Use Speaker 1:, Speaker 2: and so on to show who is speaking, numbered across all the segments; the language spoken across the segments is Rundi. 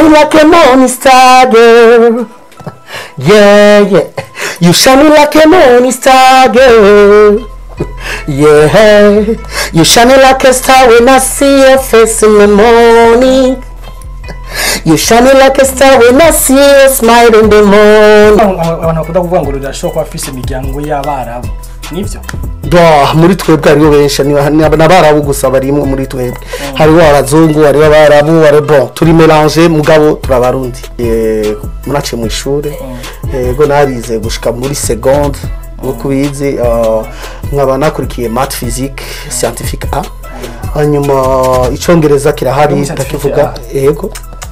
Speaker 1: like a morning star, girl. Yeah, yeah. You shine like a morning star, girl. Yeah, you shine like a star when I see your face in the morning. You shine like a star when I see you smile in the morning.
Speaker 2: Abantu bakunda kuvuga ngo rudashobora kuba afise imiryango y'abarabu nivyo
Speaker 1: muri twebwe ariyo benshi n'abarabu gusa barimwe muri twebwe hariho abazungu hariho abarabu bon turi mélange mugabo turabarundi munace mu ishure yego narize gushika muri seconde uko bize nkaba nakurikiye math physique scientifique A hanyuma icongereza kirahari ndakivuga yego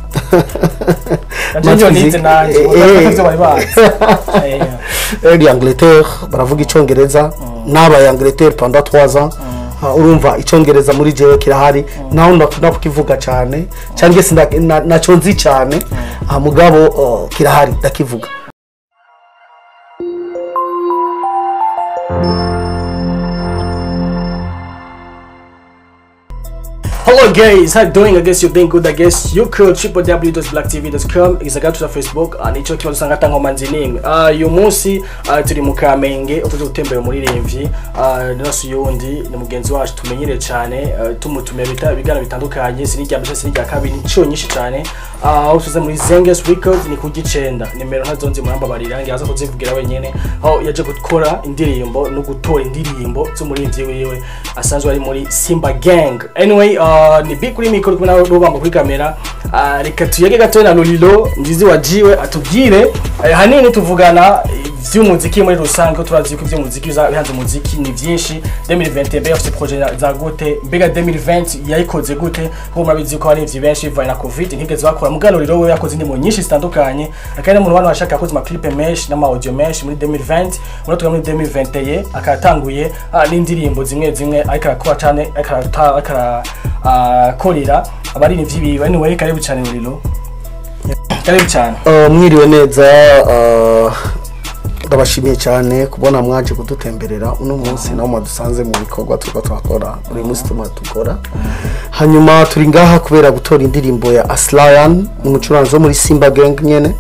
Speaker 1: Angleterre baravuga icongereza naba Angleterre pendant 3 ans urumva icongereza muri jewe kirahari naho ndakukivuga cyane cyangwa se naco nzi cyane mugabo kirahari ndakivuga.
Speaker 2: Hello guys, how you doing? I guess you're doing good. I guess you could www.blacktv.com exactly to Facebook and ico kibazo sangata ngomanzi name. Uyu munsi turi mu Kamenge utuze gutembera muri Remvyi naso yundi ni mugenzi wacu tumenyere cyane tumutume bigana bitandukanye sinijya mbese sinijya kabiri inshuro nyinshi cyane utuze muri Zenges Records ni kugicenda nimero ntazonzi muramba barirange aza kuzivugira wenyene aho yaje gukora indirimbo no gutora indirimbo zo muri Remvyi wewe asanzwe ari muri Simba Gang. Anyway ni big kuri mikoro kuna rubamba kuri kamera reka tuyege gato na Lolilo ngizi wajiwe atubwire hanini tuvugana vy'umuziki muri rusange turazi ko vy'umuziki bihanze umuziki ni vyinshi 2020 mbega afite projet za gute mbega 2020 yayikoze gute ko murabizi ko hari benshi bivaye na covid ntigeze bakora mugano Lolilo we yakoze indimo nyinshi zitandukanye akandi umuntu wano washaka yakoze ma clip mesh na ma audio mesh muri 2020 muri 2021 akatanguye n'indirimbo zimwe ariko akora cyane akara korira abari ni vyibiwe anyway karibu cyane Lolilo karibu cyane
Speaker 1: mwiriwe neza ndabashimiye cyane kubona mwaje kudutemberera uno munsi naho madusanze mu bikorwa twakora buri munsi tukora hanyuma turi ngaha kubera gutora indirimbo ya Aslayan umucuranzi muri Simba Gang nyene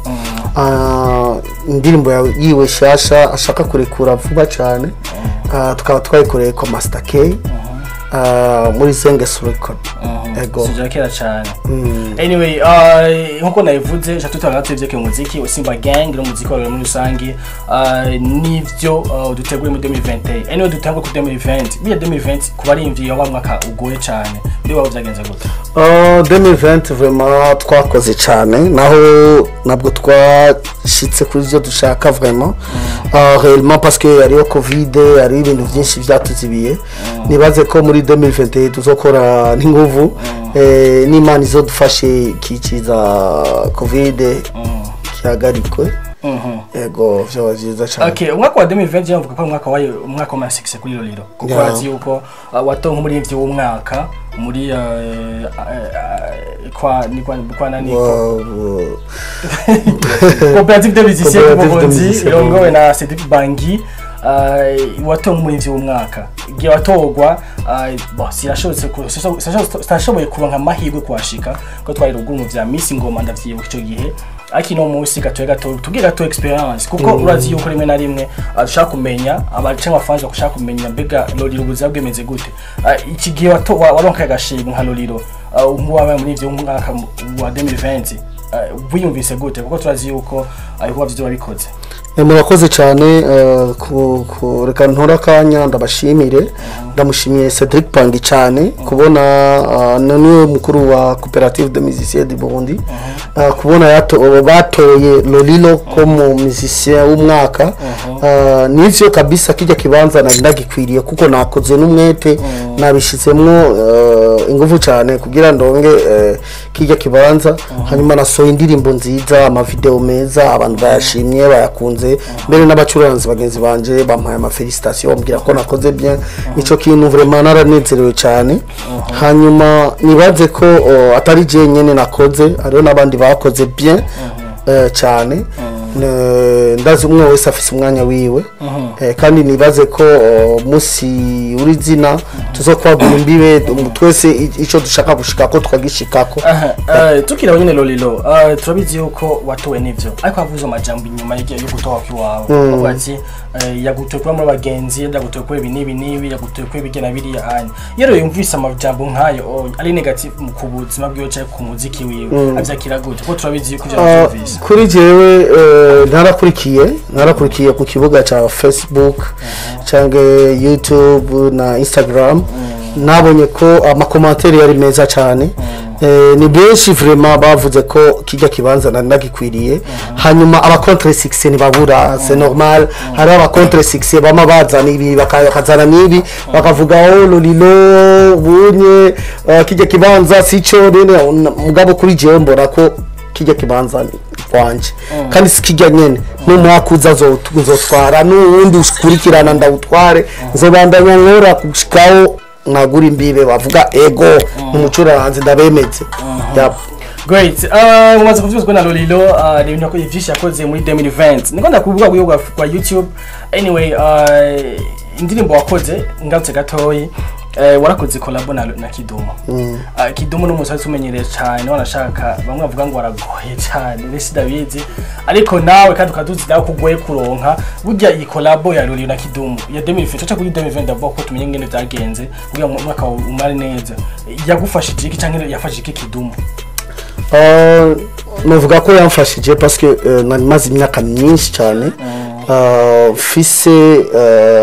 Speaker 1: indirimbo yiwe shasha ashaka kurekura vuba cyane tukaba twayikoreye ko Master K muri Zenges Record ego
Speaker 2: sijakera cyane anyway nkuko nayivuze chatutangate ke muziki Simba Gang no muziki wa muri rusangi nivyo dutegura muri 2020 anyway dutangwa ku 2020 biya 2020 kuba ari imvyo wa mwaka ugoye cyane ndi waba byagenze gute
Speaker 1: 2020 vraiment twakoze cyane naho nabwo twashitse kuri byo dushaka vraiment réellement parce que yari covid ari ibintu byinshi byatuzibiye nibaze ko muri 2020 tuzokora n'inguvu n'Imana izodufashe kikiza covid cyagarikwe ego vyo vyiza cyane.
Speaker 2: Okay, umwaka wa 2020 yavuga ko umwaka wayo umwaka wa 6 kuri Lolilo kuko azi yuko watonka muri ivyo umwaka muri kwa nani coopérative de musiciens de Burundi irongowe na Cedric Bangi watonka muri ivyo umwaka giye watogwa sirashoboye kuronka amahirwe kwashika ko twari rugumu vya Miss Ngoma ndavyibuka ico gihe akino munsi gato tugira gato experience kuko urazi yuko rimwe na rimwe ashaka kumenya abacenga fans bashaka kumenya mbega Lolilo ubuzima bwemeze gute iki gihe waronka agashimwe nka Lolilo umwawe muri ivyo umwaka wa 2020 wiyumvise gute kuko turazi yuko ariko bavyo babikoze.
Speaker 1: Murakoze cyane reka ntora kanya ndabashimire ndamushimiye Cedric Pangi cyane kubona none mukuru wa coopérative de musiciens du Burundi kubona batoye Lolilo comme musicien w'umwaka nivyo kabisa kijya kibanza nari ndagikwiriye kuko nakoze n'umwete nabishizemmo ingufu cyane kugira ndonge kijya kibanza hanyuma nasohoye indirimbo nziza ama video meza abantu bayashimye bayakunze mbere n'abacuranzi bagenzi banje bampaye ama félicitations bambwira ko nakoze bien ico kintu vraiment naranezerewe cyane hanyuma nibaze ko atari je nyene nakoze ariho nabandi bakoze bien cyane ndazi umwe wese afise umwanya wiwe kandi nibaze ko musi uri zina tuzokwagura imbibe twese ico dushaka gushika ko twagishikako
Speaker 2: tukira nyine Lolilo turabizi yuko watowe n'ivyo ariko avuze amajambo inyuma yo gutoka kwiwawe bavuga ati yagutoye kuba muri bagenzi yagutoye kuba ibi yagutoye kuba ibigena biriya anya yero yumvise amajambo nkayo ari negative mu kubuzima bwiwe cyangwa ku muziki wiwe avyakira gute ko turabizi yuko byumvise
Speaker 1: kuri jewe narakurikiye ku kibuga cha Facebook cyangwa YouTube na Instagram nabonye ko amakomantere yari meza cyane ni benshi vraiment bavuze ko kijya kibanza nagikwiriye hanyuma aba contre 6 ni babura c'est normal hari aba contre 6 bama bazana ibi bakazana nibi bakavuga Lolilo bunye kijya kibanza sico nene mugabo kuri jewe mbona ko kijya kibanza kwanje kandi sikijya nyene no mwakuza zotwara n'uwundi ukurikirana ndawutware nzobandanya nkora kushikaho nagura imbibe bavuga ego n'umucuraranze ndabemeze
Speaker 2: great mwaza kuvyuzwa na Lolilo ni ibintu yakoze yakoze muri 2020 niko ndakuvuga kwa YouTube anyway indirimbo wakoze ngatse gatoyi warakoze collabo na Kidumu Kidumu no musazi umenyereye cyane wanashaka bamwe bavuga ngo waragoye cyane bese dabizi ariko nawe kandi ukaduzi nawe kugoye kuronka burya iyi collabo ya Lolilo na Kidumu ya 2020 cyo kuri 2020 ndabwo tumenye ngene byagenze kugira ngo mwaka umare neza yagufashije iki cyangwa yafashije iki Kidumu
Speaker 1: novuga ko yamfashije parce que nari maze imyaka myinshi cyane fise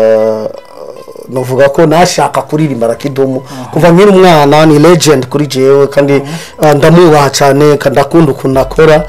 Speaker 1: novuga ko nashaka kuririmba Kidumu kuva nkiri umwana ni legend kuri jewe kandi ndamubaha cyane kandi akunda kunakora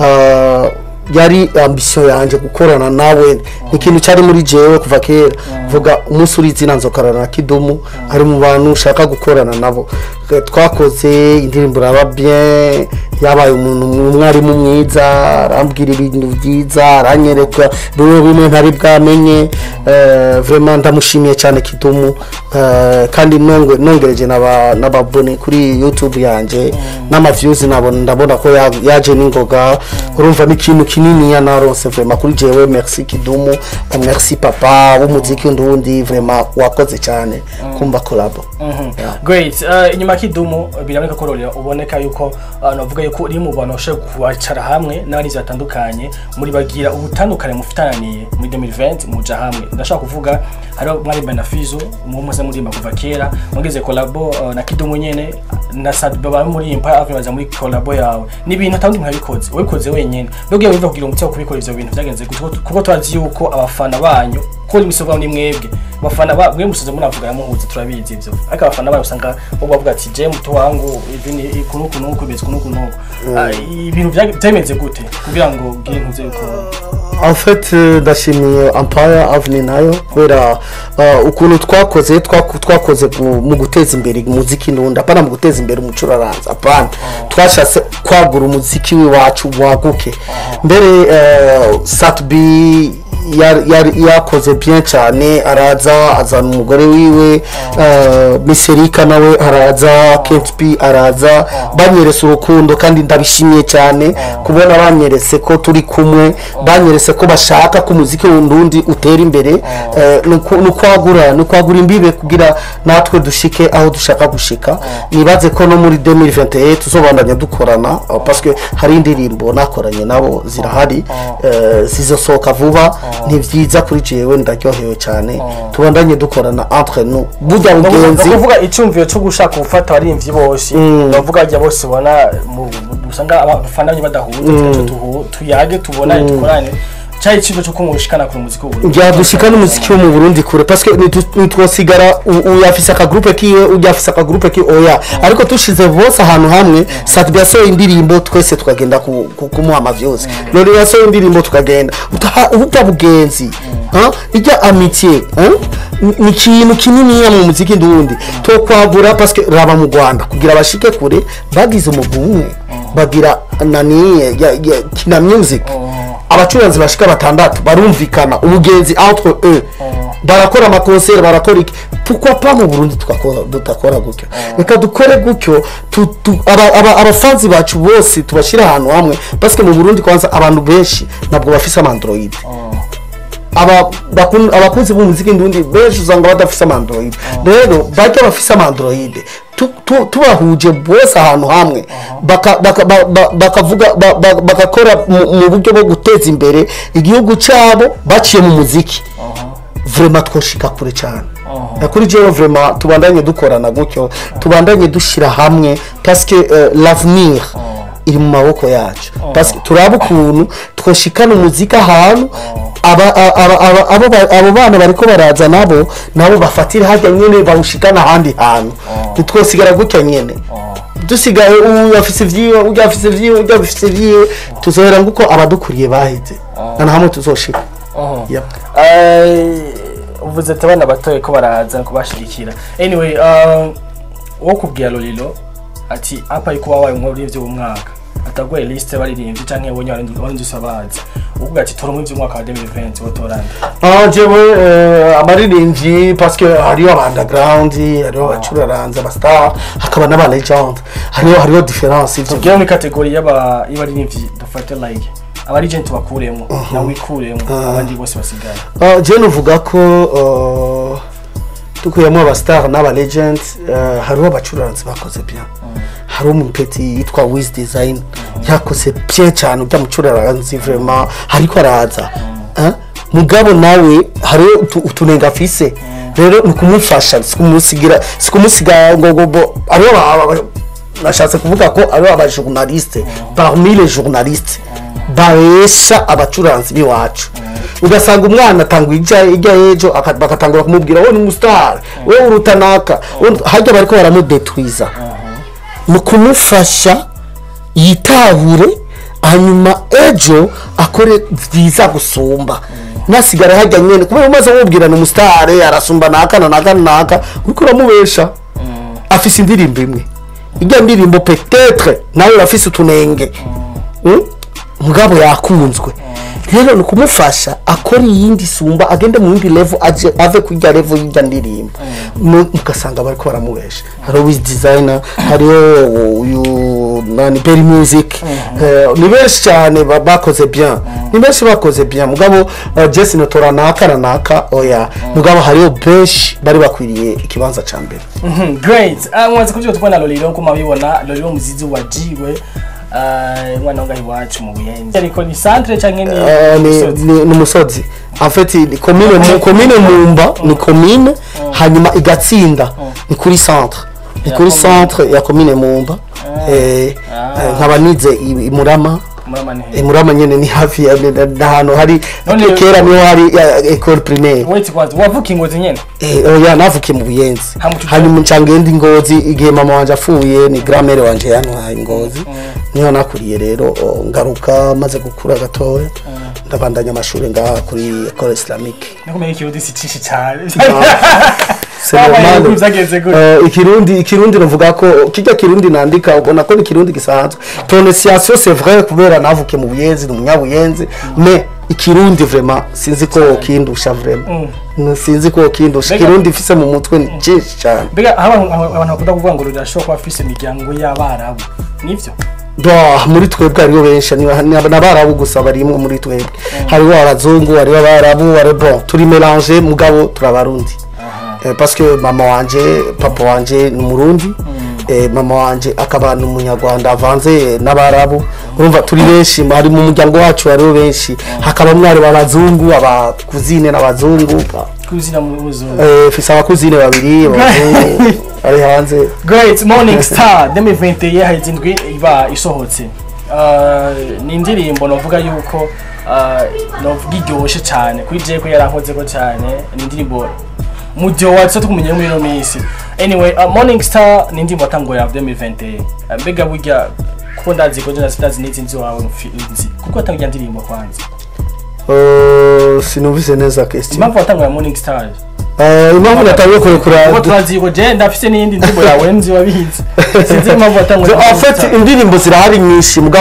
Speaker 1: yari ambition yanje gukorana nawe ikintu cyari muri jewe kuva kera vuga umunsi uri zina nzokarana Kidumu ari mu bantu ushaka gukorana nabo twakoze indirimbo raba bien yabaye umuntu mwarimu mwiza arambwira ibintu byiza aranyereka bimwe ntari bwamenye vraiment ndamushimiye cyane Kidumu kandi nongereje n'ababone kuri YouTube yanje n'ama views ndabona ko yaje n'ingoga urumva n'ikintu kinini yanarose vraiment kuri jewe merci Kidumu merci papa w'umuziki ndundi vraiment wakoze cyane kumba collabo
Speaker 2: great inyuma Kidumu biraboneka ko Lolilo uboneka yuko navuga yuko uri mu bantu bashaka kubacara hamwe n'abandi batandukanye muri bagira ubutandukane mufitananiye muri 2020 muja hamwe ndashaka kuvuga hari mwari Benafizo umuze muri kuva kera mugeze collabo na Kidumu nyene na Sadba baba muri Empire Ave baza muri collabo yawe ni ibintu atandi nkabikoze wabikoze wenyene ndogiye wiva kugira umutima kubikora ivyo bintu byagenze kuko twazi yuko abafana banyu ko imisoga ni mwebwe abafana bamwe musoze munavuga yamuhuze turabizi ivyo ariko abafana bayo usanga bavuga ati je muto wangu ibini kunuko beze kunuko ibintu byameze gute kugira ngo gire ntuze yuko
Speaker 1: en fait ndashimiye Empire Avenue nayo kubera ukuntu twakoze mu guteza imbere umuziki ndundi apana mu guteza imbere umucuraranza apana twashatse kwagura umuziki wacu waguke mbere Satbi yakoze bien cyane araza azana umugore wiwe Miserika nawe araza Kent P araza banyerese urukundo kandi ndabishimiye cyane kubona banyerese ko turi kumwe banyerese ko bashaka ko umuziki w'undundi utera imbere nukwagura imbibe kugira natwe dushike aho dushaka gushika nibaze ko no muri 2021 tuzobandanya dukorana parce que hari indirimbo nakoranye nabo zirahari zizosoka vuba ntivyiza kuri jewe ndaryohewe cyane tubandanye dukorana entre nous burya bugenzi
Speaker 2: kuvuga icumviro cyo gushaka gufata abarimvyi bose bavuga ajya bose bona usanga abafana badahuza tuyage tubona dukorane cyari ikintu cyo kumushikana ku muziki w'Uburundi
Speaker 1: ya dushikana umuziki wo mu Burundi kure parce que nitwosigara uyafisa ka groupe kiwe ujafisa ka groupe ki oya ariko tushize bose ahantu hamwe Satbi yasohoye indirimbo twese tukagenda kumuha amavyose Lolilo yasohoye indirimbo tukagenda utabugenzi ijya amitié ni ikintu kinini mu muziki ndundi to kwagura parce que raba mu Rwanda kugira bashike kure bagize umugumwe bagira nani ya kina music abacuranzi bashika batandatu barumvikana ubugenzi entre eux barakora ama concert barakora pourquoi pas mu Burundi tutakora gutyo reka dukore gutyo abafanzi bacu bose tubashira ahantu hamwe parce que mu Burundi kwanza abantu benshi nabwo bafise Android abakunzi b'umuziki ndundi benshi usanga badafise Android rero bajya bafise Android tubahuje bose ahantu hamwe bakavuga bakakora mu buryo bwo guteza imbere igihugu cyabo baciye mu muziki vraiment twoshika kure cyane kuri jewe vraiment tubandanye dukorana gutyo tubandanye dushira hamwe parce que l'avenir iri mu maboko yacu parce que turaba ukuntu twoshikana umuziki ahantu abo bana bariko baraza nabo bafatira hajya nyene bawushikana ahandi hantu twosigara gutya nyene dusigaye uyafise vyiwe tuzohera nguko abadukuriye baheze na hamwe tuzoshika
Speaker 2: uvuze ati abana batoye ko baraza kubashigikira anyway wo kubwira Lolilo ati apa iko wabaye muri ivyo umwaka atagwe liste baririmbye canke yabonye abandi sabazi uvuga ati toro mu ivyo umwaka wa 2020 wotoranda
Speaker 1: jewe abaririmbyi parce que hariyo underground hariyo abacuraranza abastar hakaba n'aba legend hariyo difference ivyo
Speaker 2: tugiye muri category y'abaririmbyi dufate like abarigent bakuremo na wikuremo abandi bose basigaye
Speaker 1: je novuga ko tukuyemo abastar n'aba legend hariho abacuraranza bakoze bien hari umupeti yitwa Wiz Design yakoze bien cyane utamucuraranza vraiment hariko araza mugabo nawe hari utunenga afise rero nukumufasha sikumusiga ngo ariho nashatse kuvuga ko ariho aba journaliste parmi les journalistes baesha abacuranzi biwacu ugasanga umwana atangwa ijya ejo bakatangura kumubwira wowe ni umustar wowe urutanaka hajya bariko baramudetwiza mu kumufasha yitahure hanyuma ejo akore vyiza gusumba nasigara hajya nyene kuba umaze wubwira ni umustar arasumba naka uriko uramubesha afise indirimbo imwe ijya ndirimbo peut-être nawe urafise utunenge mugabo yakunzwe rero no kumufasha akora yindi sumba agende mu yindi level ave kujya level y'ijya ndirimbo mukasanga bariko baramubesha hari Wiz Designer hariyo uyu nani Berry Music ni benshi cyane bakoze bien ni benshi bakoze bien mugabo Jesse notora naka oya mugabo hariyo benshi bari bakwiriye ikibanza ca mbere
Speaker 2: great mwaze kujya tubona Lolilo ko mabibona Lolilo muzizi wajiwe mwana ngahi wacu mu Buyenzi ariko ni centre canke
Speaker 1: ni musozi en fait ni commune Mumba ni commune hanyuma igatsinda ni kuri centre ya commune Mumba nkaba nize imurama Murama nyene ni hafi ya hano hari kera niho hari école primaire
Speaker 2: wait wavuka Ingozi nyene
Speaker 1: oya navuke mu Buyenzi hanyuma ncangenda Ingozi igihe mama wanje afuye ni grand-mère wanje yanwaye Ingozi niho nakuriye rero ngaruka maze gukura gatoya ndabandanya amashuri ngaha kuri école islamique
Speaker 2: nakomeye kirudi sicishe cyane
Speaker 1: ikirundi navuga ko kijya kirundi nandika ubona ko ni kirundi gisanzwe prononciation c'est vrai kubera navuke mu Buyenzi ni umunyabuyenzi mais ikirundi vraiment sinzi ko kindusha vraiment sinzi ko kindusha kirundi ifise mu mutwe ni cyinshi cyane
Speaker 2: bega abantu bakunda kuvuga ngo rurashobora kuba afise imiryango y'abarabu nivyo
Speaker 1: muri twebwe ariyo benshi n'abarabu gusa barimwe muri twebwe hariho abazungu hariho abarabu ari bon turi mélanger mugabo turabarundi parce que mama wanje papa wanje ni Murundi mama wanje akaba n'umunyarwanda avanze n'abarabu urumva turi benshi hari mu muryango wacu hariho benshi hakaba mwari babazungu abakuzine n'abazungu
Speaker 2: kuzina mu muzungu
Speaker 1: fisa abakuzine babiri abazungu ari hanze
Speaker 2: great morning star 2020 yahizindwi iba isohotse ni indirimbo novuga yuko novuga iryoshe cyane kuri je ko yarankoze ko cyane ni indirimbo mudio watse tukumenye muri no misi anyway morning star ni indirimbo tango ya 2020 mbega burya kuko ndazi ko je ndazi n'izindi wawe mfinzi kuko atangira indirimbo kwanza
Speaker 1: sinumvise neza question
Speaker 2: impamvu watango ya morning star
Speaker 1: impamvu natawiye kurekura
Speaker 2: uko twazi ko je ndafise n'indi ndirimbo yawe nzi wabizi sinzi impamvu watango
Speaker 1: en fait indirimbo zirahari nyinshi mugabo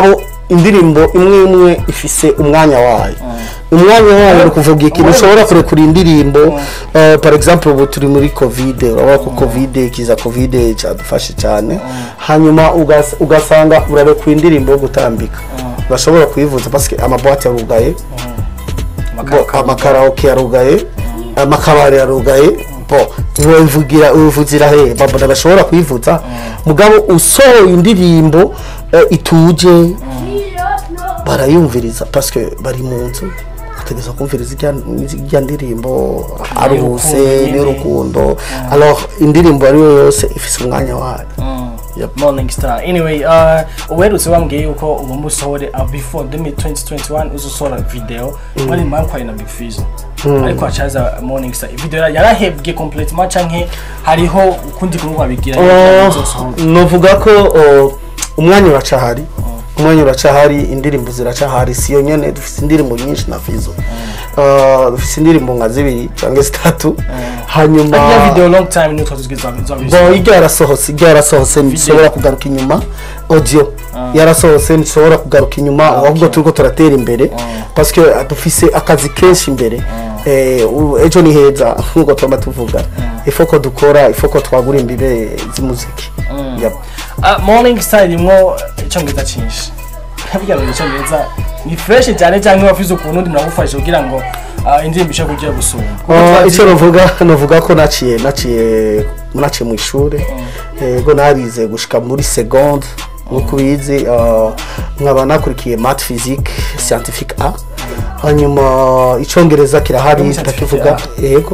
Speaker 1: indirimbo imwe imwe ifise umwanya wayo umwanya wayo kuvuga ikintu ushobora kurekura indirimbo par exemple ubu turi muri covid urabona ko covid kiza covid cyadufashe cyane hanyuma ugasanga urarekura indirimbo yo gutambika bashobora kuyivuza parce que amaboîte yarugaye amakaraoke yarugaye amakabari yarugaye uvugira he babona bashobora kuyivuza mugabo usohoye indirimbo ituje barayumviriza parce que bari mu nzu ategeza kumviriza ijya ndirimbo aruhuse n'urukundo alors indirimbo ari yose ifise umwanya wayo
Speaker 2: Morning Star. Anyway, uherutse wambwiye yuko ugomba usohore before 2021 uzosohora video wari mpamvu na Big Fizzo ariko acaza Morning Star video yarahebwe complètement canke hariho ukundi kunwa bigira
Speaker 1: novuga ko umwanya uracahari umwanya uracahari indirimbo ziracahari siyo nyene dufite indirimbo nyinshi na Fizzo dufite indirimbo nka zibiri cyangwa zitatu hanyuma
Speaker 2: ya video long time ni twazigizwa
Speaker 1: bo igarasohose nishobora kugaruka inyuma audio yarasohose nishobora kugaruka inyuma ahubwo turiko turatera imbere parce que dufise akazi kenshi imbere ejo ni heza nkuko twama tuvuga ifoko dukora ifoko twagura imbibe z'umuziki
Speaker 2: Morning Star imwo icyongereza cyinshi habigaro icyongereza ni fresh cyane cyane wafize ukuntu ndi muragufasha kugira ngo indirimbo ishe kugira gusoma
Speaker 1: icyo novuga ko naciye mu ishure go narize gushika muri seconde nkuko bizi nkaba nakurikiye math physique scientifique A hanyuma icyongereza kirahari ndakivuga yego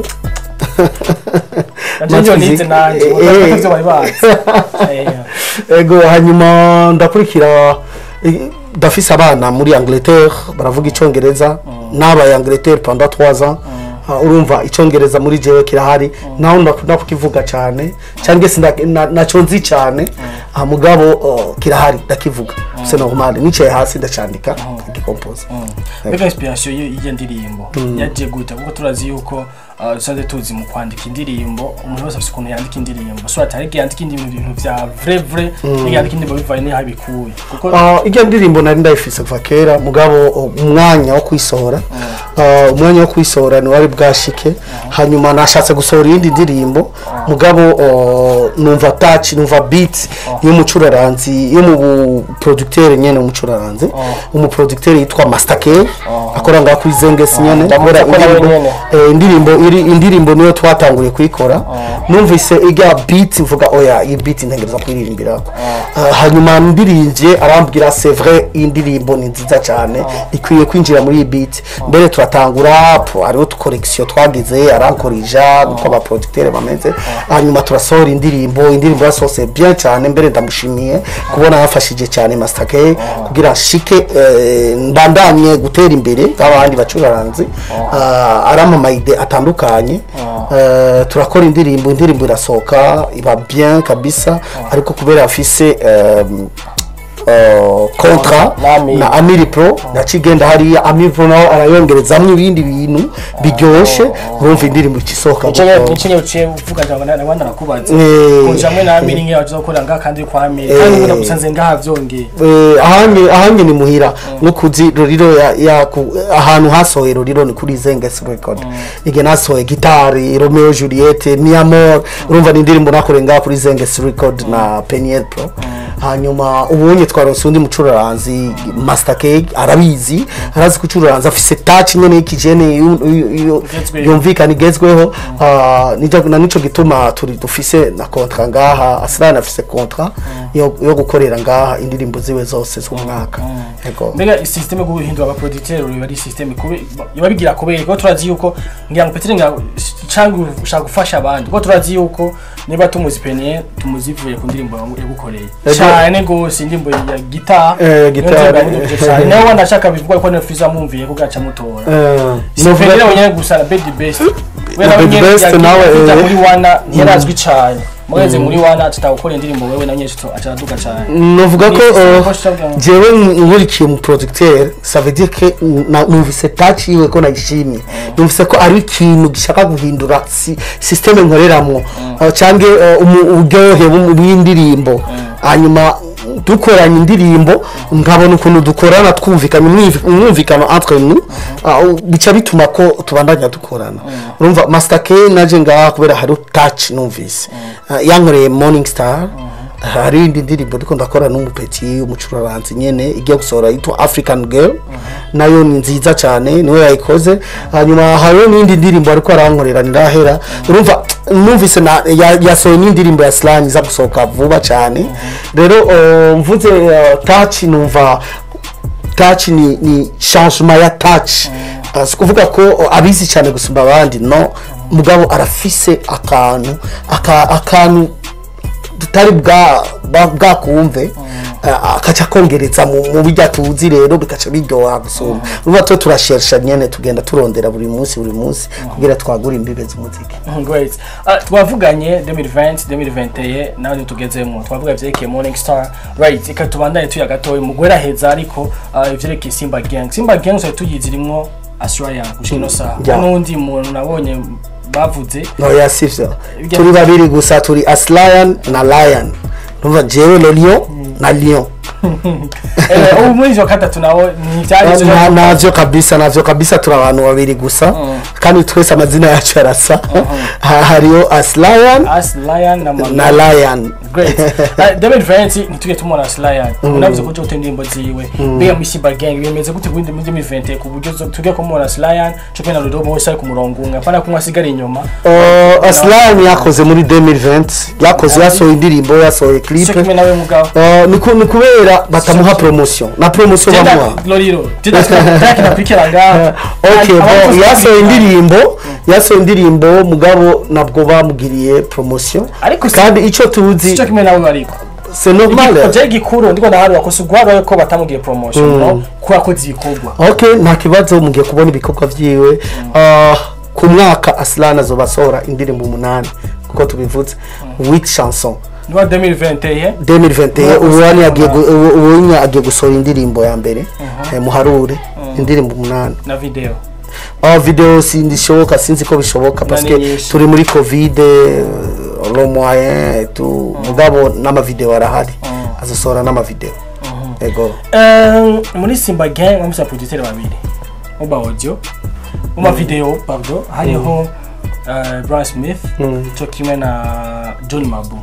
Speaker 1: ego hanyuma ndakurikira dafise abana muri Angleterre baravuga icyongereza n'aba Angleterre pendant 3 ans urumva icyongereza muri jewe kirahari naho ndakukivuga cyane cyangwa se naco nzi cyane mugabo kirahari ndakivuga c'est normal nicaye hasi ndacandika ndicompose
Speaker 2: mbega inspiration y'iyo ndirimbo yaje gute kuko turazi yuko dusanzwe tuzi mu kwandika indirimbo umuntu wese afite ukuntu yandika indirimbo so atari yandika ibintu vya vrai yandika indirimbo bivaye ni habikuye kuko
Speaker 1: iyo ndirimbo nari ndayifise kuva kera mugabo umwanya wo kwisohora ni wari bwashike hanyuma nashatse gusohora indi ndirimbo mugabo numva touch numva beat y'umucuraranzi yo mu producteur nyene umucuraranzi umuproducteur yitwa Master K akora nga kuri Zengesi nyene akora indirimbo niyo twatanguriye kuyikora numvise iga beat mvuga oya iyi beat ntegereza kwiririmbira hanyuma ndirinje arambwira c'est vrai indirimbo ni nziza cyane ikwiye kwinjira muri iyi beat mbere turatangura ariho correction twagize arankorija uko aba producteur bameze hanyuma turasohora indirimbo yasohose bien cyane mbere ndamushimiye kubona yafashije cyane Master K kugira shike ndandanye gutera imbere abandi bacuraranzi aramamaide atandukanye turakora indirimbo irasohoka iba bien kabisa ariko kubera afise kontra na Amiri Pro nakigenda hariya Amiri Pro naho arayongerezamwe ibindi bintu biryoshe urumva indirimbo ikisohoka
Speaker 2: nicyo uciye uvuga ngo nabana nakubaza kunjamwe na Amiri ngiye azokora nga kandi kwa Amiri kandi ngo nabusanze ngaha vyongeye
Speaker 1: ahanye ni muhira no kuzi Roriro ahantu hasohoye Roriro ni kuri Zengesi record ige nasohoye gitari Romeo Juliette Mi Amor urumva ni indirimbo nakore ngaha kuri Zengesi record na Peniel Pro hanyuma ubunye twaronse undi mucuraranzi Master K arabizi arazi kucuraranza afise touch nyene y'ikijene yumvikana igezweho nico gituma turi dufise na contrat ngaha asirana afise contrat yo gukorera ngaha indirimbo ziwe zose z'umwaka yego
Speaker 2: mbega system yo guhindura aba producteur bari system iba bigira kubera ko turazi yuko ngira ngo Petri nga changu ushaka gufasha abandi ko turazi yuko niba tumuzipenye tumuzivuye ku ndirimbo yagukoreye cyane gose indirimbo ya guitar nawe wanashaka bivuga ko Fizzo amumviye ko gacha mutora sivera wenyine gusa Bedi Best wera wenyine nawe muri wana ntirazwi cyane mweze muri wana tutagukora indirimbo wewe na nyesho acaduka cyane
Speaker 1: novuga ko jewe nkurikiye mu producteur ça veut dire que numvise touch iwe ko nagishimye numvise ko ari ikintu gishaka guhindura systeme nkoreramo cyangwe uryohe mu indirimbo hanyuma dukoranye indirimbo nkabona ukuntu dukorana twumvikana umwumvikano entre nous bica bituma ko tubandanya dukorana urumva Master K naje ngaha kubera hari touch numvise yankoreye Morning Star hari indi ndirimbo ndiko ndakora n'umupeti umucuraranzi nyene igiye gusohora yitwa African Girl nayo ni nziza cyane niwe yayikoze hanyuma hari n'indi ndirimbo ariko arankorera ndahera urumva numvise yasohoye n'indirimbo ya slang za gusohoka vuba cyane rero mvuze touch numva touch ni changement ya touch sikuvuga ko abizi cyane gusumba abandi no mugabo arafise akantu tutari bwa kumve akaca kongereza mu bijya tuzi rero bikaca biryoha gusoma uba to turashersha nyene tugenda turondera buri munsi kugira twagura imbibe z'umuziki.
Speaker 2: Great. Twavuganye 2021 nawe tugezemo twavuga vyeke Morning Star right ikatubandanye tuya gatoye mugwera heza ariko ivyereke Simba Gang so tuyizirimwo Australia gushino sa nundi muntu nabonye bavuze
Speaker 1: no yasivyo turi babiri gusa turi Aslion na Lion numva jewe lo Lion na Lion
Speaker 2: umwezi wa gatatu nawo ntivyari
Speaker 1: navyo kabisa turi abantu babiri gusa kandi twese amazina yacu arasa hariyo Aslion na Lion.
Speaker 2: Great. David Vance nituye tumona Aslion unavuze ko cyo ndimbo ziwe be mu Simba Gang bimeze gute gundi mu 2020 ku buryo tugiye kumona Aslion cyo pena Rodo bose ari ku murongo unga pana kumwa sigara inyuma
Speaker 1: Aslion yakoze muri 2020 yakoze yasohoye indirimbo yasohoye clip ni kubera batamuha promotion na promotion bamwa
Speaker 2: Loriro tidaka napikiranga
Speaker 1: okay bon yasohoye indirimbo mugabo nabwo bamugiriye promotion kandi ico tuzi
Speaker 2: cyo kimwe nawe ariko
Speaker 1: c'est normal
Speaker 2: project gikuru ndiko ndaharwa ko sugwaro ko batamugiye promotion no kwakoze ikorwa
Speaker 1: okay nta kibazo mugiye kubona ibikorwa vyiwe ku mwaka Aslan azobasohora indirimbo 8 kuko tubivuze 8 chansons
Speaker 2: Nwa 2021
Speaker 1: uwani agiye gusohora indirimbo ya mbere muharure indirimbo 8
Speaker 2: na video
Speaker 1: video sindishoboka sinzi ko bishoboka parce que turi muri covid le moyen tu mugabo n'ama video arahari azosohora n'ama video ego
Speaker 2: muri Simba Gang bamusa producer babiri oba audio uma video pardon hariho Brian Smith Chokime na John Mabu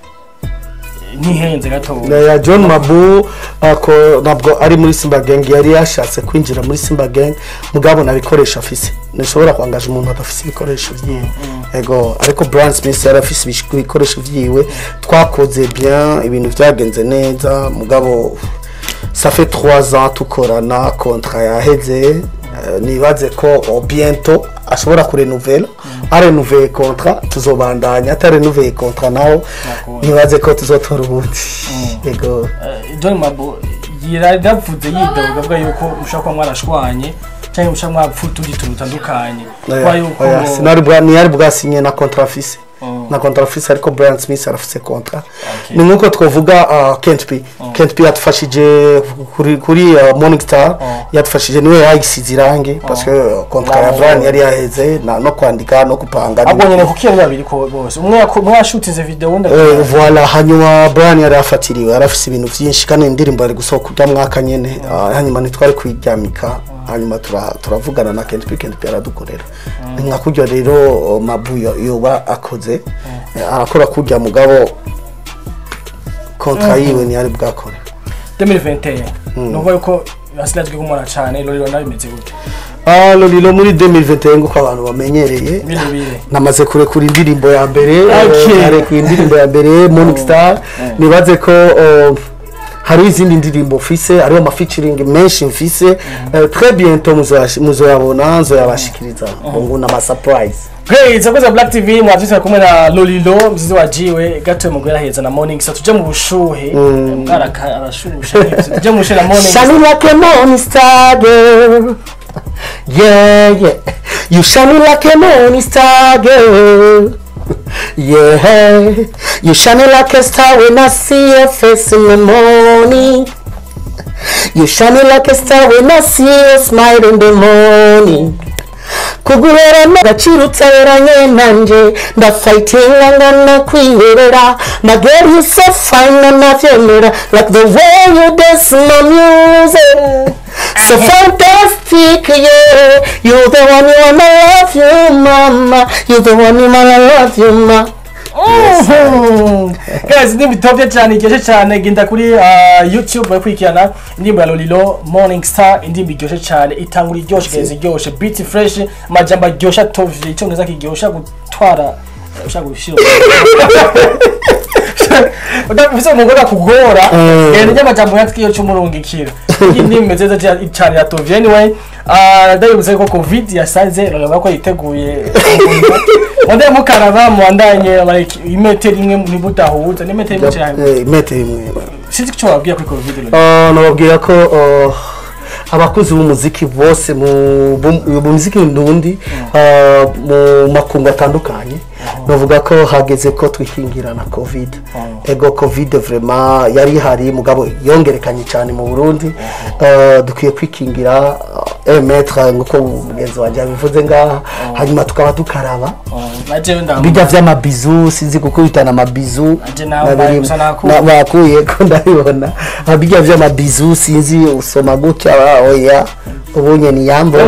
Speaker 2: nihenze gato
Speaker 1: ya John Mabu ako nabwo ari muri Simba Gang yari yashatse kwinjira muri Simba Gang mugabo nabikoresha afise nishobora kwangaje umuntu adafise ibikoresho vyiwe ego ariko Brian Smith yari afise ibikoresho vyiwe twakoze bien ibintu vyagenze neza mugabo ça fait 3 ans tukorana contrat yaheze nibaze ko bientôt ashobora kurenouveler renouveler contrat tuzobandanya atarenouveler contrat naho nibaze ko tuzotora ubundi ego
Speaker 2: John Mabu yiravuze yidoga yuko ushaka mwarashwanye cyangwa ushaka mwapfuta uditandukanye
Speaker 1: kwa yuko sinari yari bwasinye na contrat fise na contrat fise ariko Brian Smith arafise contrat ni nkuko twovuga Kent P yatufashije kuri Morning Star yatufashije niwe yayisize irange parce que contrat ya Brian yari yaheze no kwandika no kupanga
Speaker 2: abonye kukiye babiri ko bose umwe mwashutize video wunda
Speaker 1: voilà hanyuma Brian yari afatiriwe arafise ibintu vyinshi kandi indirimbo yari gusohoka kujya mwaka nyene hanyuma nitwari kwijyamika hanyuma turavugana na Kent P aradukorera nka kujya rero Mabu yoba akoze arakora kujya mugabo kontra yiwe ni ari bwakore
Speaker 2: 2021 nuko yuko basilazwe kumara cyane Loriro nabimeze gute
Speaker 1: Loriro muri 2021 nguko abantu bamenyereye namaze kurekura indirimbo ya mbere ku indirimbo ya mbere Morning Star nibaze ko hari izindi ndirimbo fise ariyo ma featuring menshi mfise très bientôt muzoyabona nzoyabashikiriza ngo na ma surprise.
Speaker 2: Great, zakoza Black TV mwavyise kumwe na Lolilo mzizi wajiwe gato mugwera heza na Morning Star tuje mu bushuhe mwaraka arashusha tuje mu bushuhe na Morning Star.
Speaker 1: Shining like a morning star girl. Yeah. You shining like a morning star girl. Yeah, you shining like a star when I see your face in the morning. You shining like a star when I see your smile in the morning. kuguherana agaciro utaberanye nanje ndafightinga ngana kwihorera my girl you so fine navyemera like the way you dance my music so fantastic, yeah. You're the one you wanna love you, mama. You're the one you wanna love you, ma.
Speaker 2: Guys, ndimbi topya cyane cyane cyane genda kuri YouTube bakurikirana indimbo ya Lolilo Morning Star indimbi gyoshe cyane itangura iryoshe guys iryoshe beat fresh majamba gyosha tovye icyongereza kigyosha gutwara ushaka gushira Udafise umugora kugora genda nyamajambo yatwiyo cy'umurungikira indimbi mezeza cyane ya tovye anyway ndayibuze ko covid yasanze rero ko yiteguye wande mukaraba mwandanye like imetero imwe nibutahuza n'imetero imwe cyane
Speaker 1: imetero imwe
Speaker 2: sinzi cyo wabwiye kuri covid
Speaker 1: nababwira ko abakozi b'umuziki bose mu muziki ndundi mu makungu atandukanye bavuga ko hageze ko twikingira na covid ego covid vraiment yari hari mugabo yongerekanye cyane mu Burundi dukwiye kwikingira metre nguko mugenzi wanje bivuze ngaha hanyuma tukaba dukaraba bijya vy'amabizu sinzi gukubitana amabizu nabakuye ko ndabibona bijya vy'amabizu sinzi usoma gutya oya ubunye ni yambo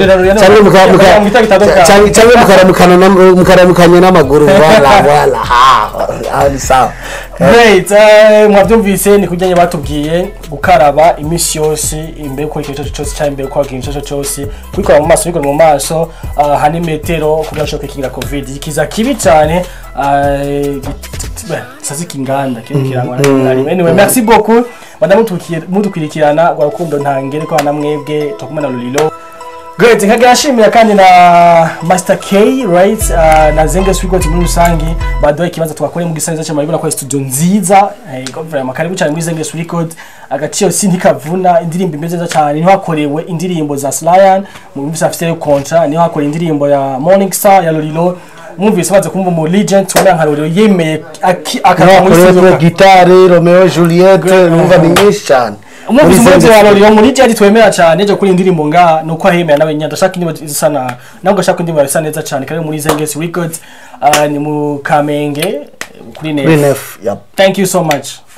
Speaker 1: cyangwa mukaramukanya n'amaguru wala ali sawa
Speaker 2: great mwabyumvise ni kujyanye batubwiye gukaraba imisi yose imbere ko ikibazo cyose cyane imbere ko ikibazo cyose kwikora mu maso hani metero kugira ngo kigira covid ikiza kibi cyane sazi kinganda kirangwa anyway merci beaucoup madame mudukwirikirana gwa rukundo ntangere ko namwebwe tukumana Lolilo great nkagashimira kandi na Master K right na Zenge Sweet muri rusangi badoye kibanza twakore mu gisanza cyo maribona kwa studio nziza government makaribu cyane muri Zenge Sweet agaciyo sintikavuna indirimbo imeze neza cyane niho hakorewe indirimbo za Slyan mu bise afite kontra niho hakorewe indirimbo ya Morning Star ya Lolilo mwumvise baze kumva mu legend tubona nka Lolilo yemeye
Speaker 1: akamusiza gitare Romeo Juliet numva nyinshi cyane
Speaker 2: umuvise wa Lolilo muri cyari twemera cyane je kuri indirimbo nga nuko ahemera nawe nyanda shaka indirimbo zisana nabwo shaka indirimbo zisa neza cyane kandi muri Zenge Records ni mu Kamenge kuri Nef.
Speaker 1: Yep.
Speaker 2: Thank you so much.